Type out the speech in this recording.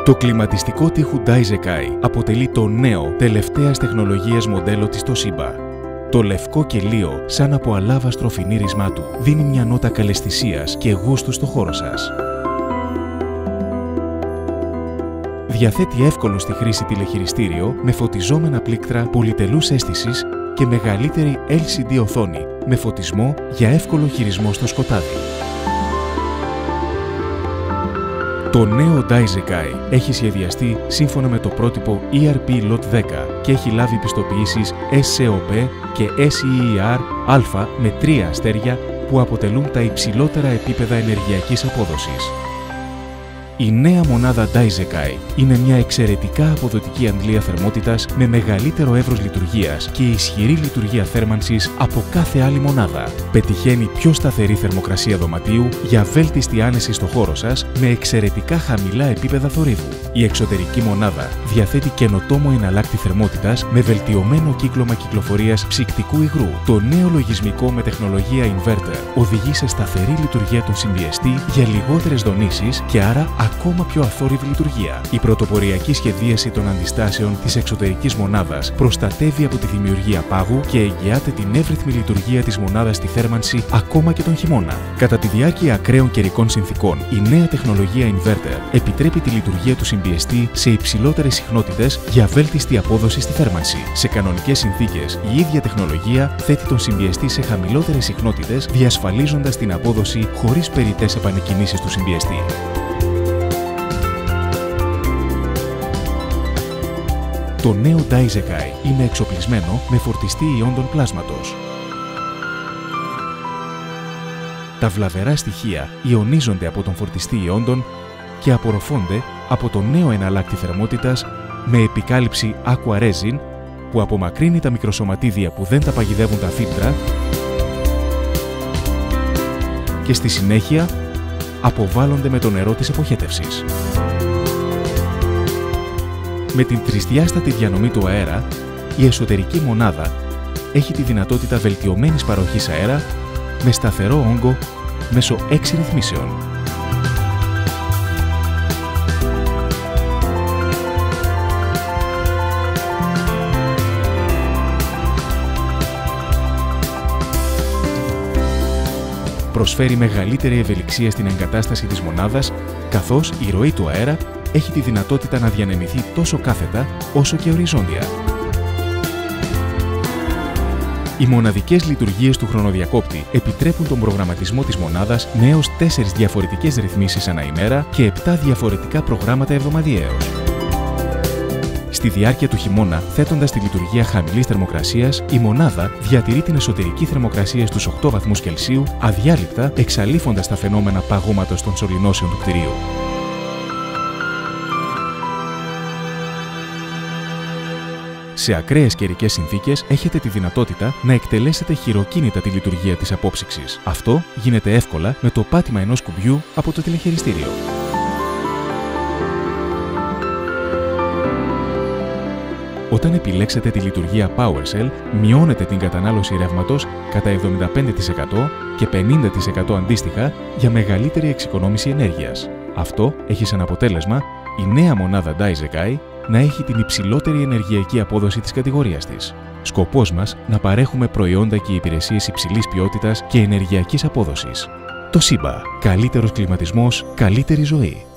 Το κλιματιστικό τοίχου Daizekai αποτελεί το νέο τελευταίας τεχνολογίας μοντέλο της Toshiba. Το λευκό κελίο, σαν από αλάβαστρο φινίρισμά του, δίνει μια νότα καλαισθησίας και γούστου στο χώρο σας. Διαθέτει εύκολο στη χρήση τηλεχειριστήριο με φωτιζόμενα πλήκτρα πολυτελούς αίσθησης και μεγαλύτερη LCD οθόνη με φωτισμό για εύκολο χειρισμό στο σκοτάδι. Το νέο Daizekai έχει σχεδιαστεί σύμφωνα με το πρότυπο ERP Lot 10 και έχει λάβει πιστοποιήσεις SCOP και SEER Α με 3 αστέρια που αποτελούν τα υψηλότερα επίπεδα ενεργειακής απόδοσης. Η νέα μονάδα Daizekai είναι μια εξαιρετικά αποδοτική αντλία θερμότητας με μεγαλύτερο εύρος λειτουργίας και ισχυρή λειτουργία θέρμανσης από κάθε άλλη μονάδα. Πετυχαίνει πιο σταθερή θερμοκρασία δωματίου για βέλτιστη άνεση στο χώρο σας με εξαιρετικά χαμηλά επίπεδα θορύβου. Η εξωτερική μονάδα διαθέτει καινοτόμο εναλλάκτη θερμότητας με βελτιωμένο κύκλωμα κυκλοφορίας ψυκτικού υγρού. Το νέο λογισμικό με τεχνολογία inverter οδηγεί σε σταθερή λειτουργία των συμπιεστή για λιγότερες δονήσεις και άρα ακόμα πιο αθόρυβη λειτουργία. Η πρωτοποριακή σχεδίαση των αντιστάσεων της εξωτερικής μονάδας προστατεύει από τη δημιουργία πάγου και εγγυάται την εύρυθμη λειτουργία της μονάδας στη θέρμανση ακόμα και τον χειμώνα. Κατά τη διάρκεια ακραίων καιρικών συνθηκών, η νέα τεχνολογία inverter επιτρέπει τη λειτουργία του συμπιεστή σε υψηλότερες συχνότητες για βέλτιστη απόδοση στη θέρμανση. Σε κανονικές συνθήκες, η ίδια τεχνολογία θέτει τον συμπιεστή σε χαμηλότερες συχνότητες, διασφαλίζοντας την απόδοση χωρίς περιττές επανεκκινήσεις του συμπιεστή. Το νέο Daizekai είναι εξοπλισμένο με φορτιστή ιόντων πλάσματος. Τα βλαβερά στοιχεία ιονίζονται από τον φορτιστή ιόντων και απορροφώνται από το νέο εναλλάκτη θερμότητας με επικάλυψη Aqua Resin που απομακρύνει τα μικροσωματίδια που δεν τα παγιδεύουν τα φίλτρα και στη συνέχεια αποβάλλονται με το νερό της αποχέτευσης. Με την τρισδιάστατη διανομή του αέρα, η εσωτερική μονάδα έχει τη δυνατότητα βελτιωμένης παροχής αέρα με σταθερό όγκο μέσω 6 ρυθμίσεων. Προσφέρει μεγαλύτερη ευελιξία στην εγκατάσταση της μονάδας, καθώς η ροή του αέρα έχει τη δυνατότητα να διανεμηθεί τόσο κάθετα όσο και οριζόντια. Οι μοναδικές λειτουργίες του χρονοδιακόπτη επιτρέπουν τον προγραμματισμό της μονάδας με έως 4 διαφορετικές ρυθμίσεις ανά ημέρα και 7 διαφορετικά προγράμματα εβδομαδιαίως. Στη διάρκεια του χειμώνα, θέτοντας τη λειτουργία χαμηλής θερμοκρασίας, η μονάδα διατηρεί την εσωτερική θερμοκρασία στους 8 βαθμούς Κελσίου αδιάλειπτα, εξαλείφοντας τα φαινόμενα παγώματος των σωληνώσεων του κτηρίου. Σε ακραίες καιρικές συνθήκες έχετε τη δυνατότητα να εκτελέσετε χειροκίνητα τη λειτουργία της απόψυξης. Αυτό γίνεται εύκολα με το πάτημα ενός κουμπιού από το τηλεχειριστήριο. Όταν επιλέξετε τη λειτουργία PowerCell, μειώνετε την κατανάλωση ρεύματος κατά 75% και 50% αντίστοιχα για μεγαλύτερη εξοικονόμηση ενέργειας. Αυτό έχει σαν αποτέλεσμα η νέα μονάδα Daizekai να έχει την υψηλότερη ενεργειακή απόδοση της κατηγορίας της. Σκοπός μας να παρέχουμε προϊόντα και υπηρεσίες υψηλής ποιότητας και ενεργειακής απόδοσης. Toshiba. Καλύτερος κλιματισμός, καλύτερη ζωή.